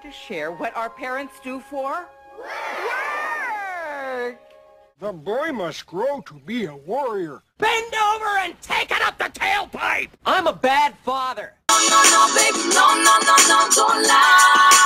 to share what our parents do for work. The boy must grow to be a warrior. Bend over and take it up the tailpipe! I'm a bad father. No, no, no, baby, no, no, no, no, don't lie.